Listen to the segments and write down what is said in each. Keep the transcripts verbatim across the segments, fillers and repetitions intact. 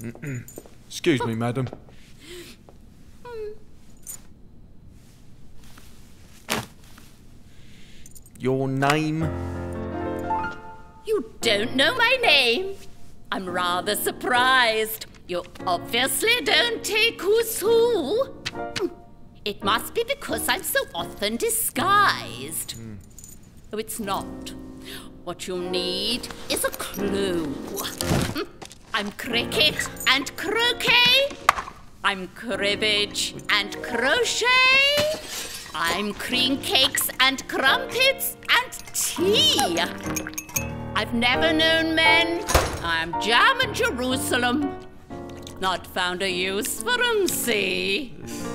Excuse me, madam. Your name? You don't know my name? I'm rather surprised. You obviously don't take who's who. It must be because I'm so often disguised. Mm. Though it's not. What you need is a clue. I'm cricket and croquet. I'm cribbage and crochet. I'm cream cakes and crumpets and tea. I've never known men. I'm jam and Jerusalem. Not found a use for 'em, see?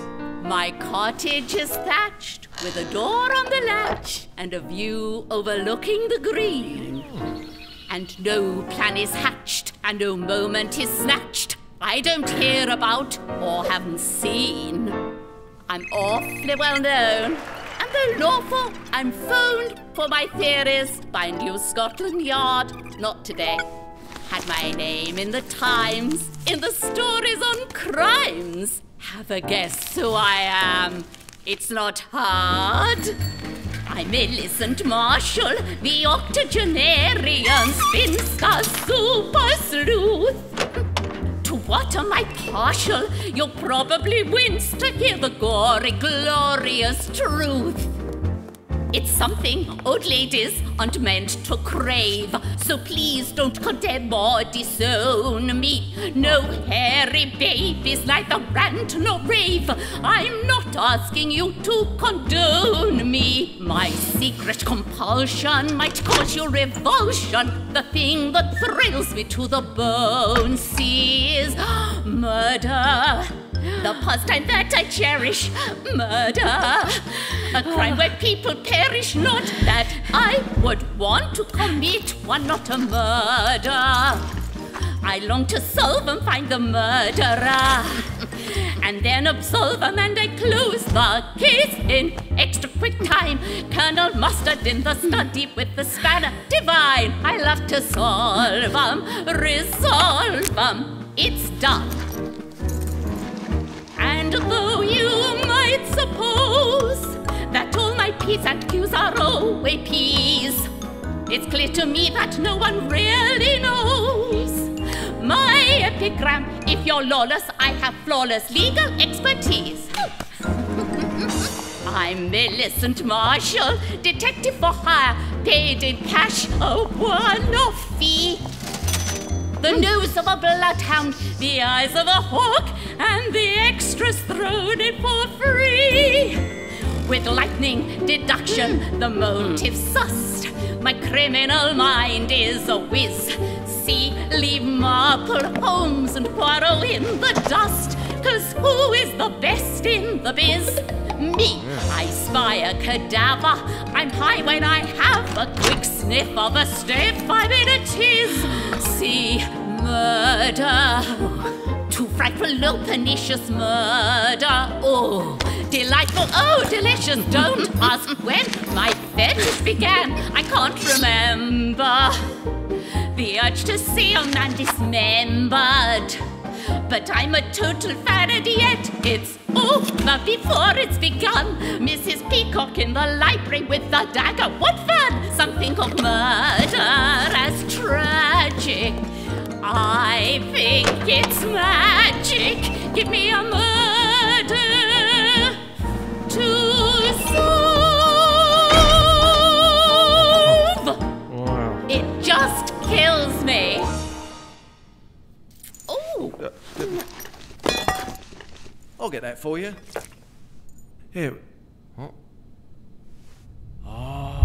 My cottage is thatched with a door on the latch and a view overlooking the green. And no plan is hatched and no moment is snatched I don't hear about or haven't seen. I'm awfully well known, and though lawful, I'm phoned for my theories by New Scotland Yard. Not today. Had my name in the Times, in the stories on crimes. Have a guess who I am. It's not hard. I'm Millicent Marshall, the octogenarian spinster super sleuth. To what am I partial? You'll probably wince to hear the gory, glorious truth. It's something old ladies aren't meant to crave, so please don't condemn or disown me. No hairy babies, neither rant nor rave. I'm not asking you to condone me. My secret compulsion might cause you revulsion. The thing that thrills me to the bone, see, is murder. The pastime that I cherish, murder. A crime where people perish, not that I would want to commit one, not a murder. I long to solve and find the murderer, and then absolve him, and I close the case in extra quick time. Colonel Mustard in the study with the spanner divine. I love to solve 'em, resolve 'em. It's done. And though you might suppose that all my P's and Q's are always P's, it's clear to me that no one really knows my epigram. If you're lawless, I have flawless legal expertise. I'm Millicent Marshall, detective for hire, paid in cash, a one-off fee. The nose of a bloodhound, the eyes of a hawk, and the extras thrown in for free. With lightning deduction, the motive sussed. My criminal mind is a whiz. See, leave Marple, Holmes, and Poirot in the dust. 'Cause who is the best in the biz? Me. I spy a cadaver. I'm high when I have a quick sniff of a stiff. I mean it is. See, murder. Too frightful, low, pernicious murder. Oh, delightful, oh, delicious. Don't ask when my fetish began. I can't remember. The urge to see a man dismembered. But I'm a total vanity yet. It's over before it's begun. Missus Peacock in the library with the dagger. What fun! Something of murder as tragic. I think it's magic. Give me a murder to solve. Wow. It just kills me. Oh. Uh, I'll get that for you. Here. What? Oh.